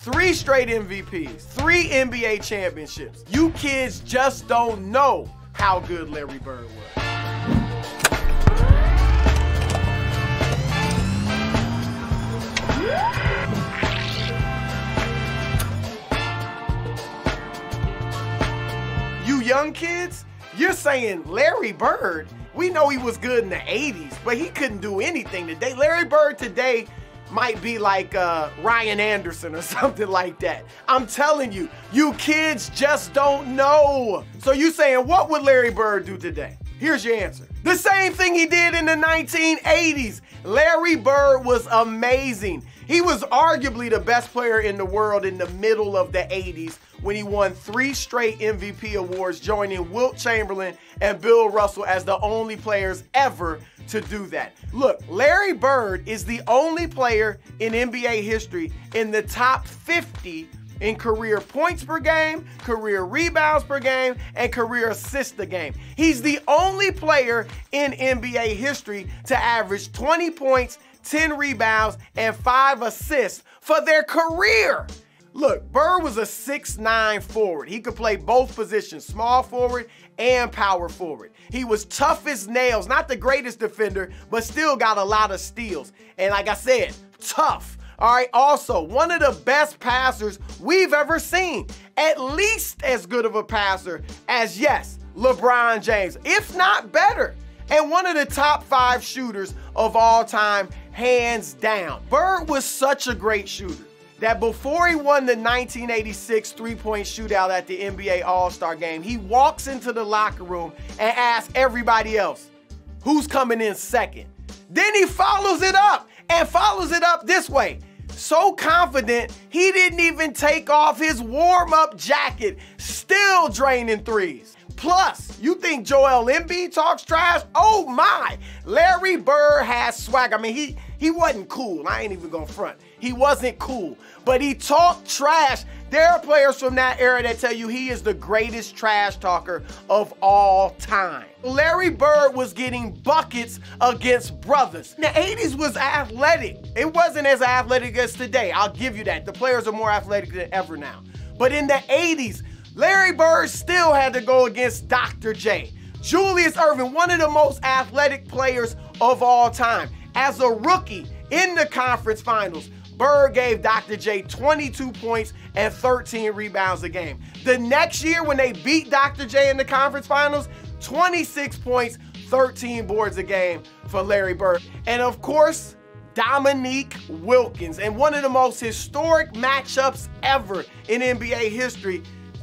3 straight MVPs, 3 NBA championships. You kids just don't know how good Larry Bird was. You young kids, you're saying Larry Bird, we know he was good in the 80s, but he couldn't do anything today. Larry Bird today might be like Ryan Anderson or something like that. I'm telling you, you kids just don't know. So you saying, what would Larry Bird do today? Here's your answer. The same thing he did in the 1980s. Larry Bird was amazing. He was arguably the best player in the world in the middle of the 80s when he won 3 straight MVP awards, joining Wilt Chamberlain and Bill Russell as the only players ever to do that. Look, Larry Bird is the only player in NBA history in the top 50 in career points per game, career rebounds per game, and career assists a game. He's the only player in NBA history to average 20 points, 10 rebounds, and 5 assists for their career. Look, Bird was a 6'9" forward. He could play both positions, small forward and power forward. He was tough as nails, not the greatest defender, but still got a lot of steals. And like I said, tough. All right, also, one of the best passers we've ever seen. At least as good of a passer as, yes, LeBron James, if not better. And one of the top 5 shooters of all time, hands down. Bird was such a great shooter that before he won the 1986 three-point shootout at the NBA All-Star Game, he walks into the locker room and asks everybody else, who's coming in second? Then he follows it up this way. So confident, he didn't even take off his warm-up jacket, still draining threes. Plus, you think Joel Embiid talks trash? Oh my! Larry Bird has swag. I mean, he wasn't cool. I ain't even gonna front. He wasn't cool, but he talked trash. There are players from that era that tell you he is the greatest trash talker of all time. Larry Bird was getting buckets against brothers. The 80s was athletic. It wasn't as athletic as today. I'll give you that. The players are more athletic than ever now. But in the 80s, Larry Bird still had to go against Dr. J. Julius Erving, one of the most athletic players of all time. As a rookie in the conference finals, Bird gave Dr. J 22 points and 13 rebounds a game. The next year when they beat Dr. J in the conference finals, 26 points, 13 boards a game for Larry Bird. And of course, Dominique Wilkins. And one of the most historic matchups ever in NBA history,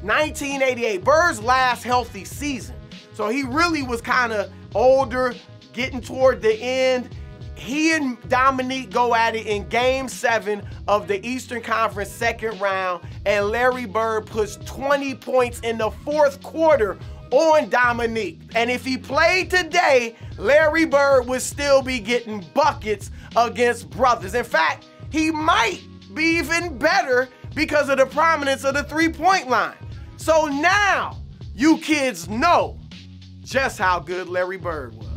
1988, Bird's last healthy season. So he really was kind of older, getting toward the end. He and Dominique go at it in Game 7 of the Eastern Conference second round, and Larry Bird puts 20 points in the 4th quarter on Dominique. And if he played today, Larry Bird would still be getting buckets against brothers. In fact, he might be even better because of the prominence of the three-point line. So now, you kids know just how good Larry Bird was.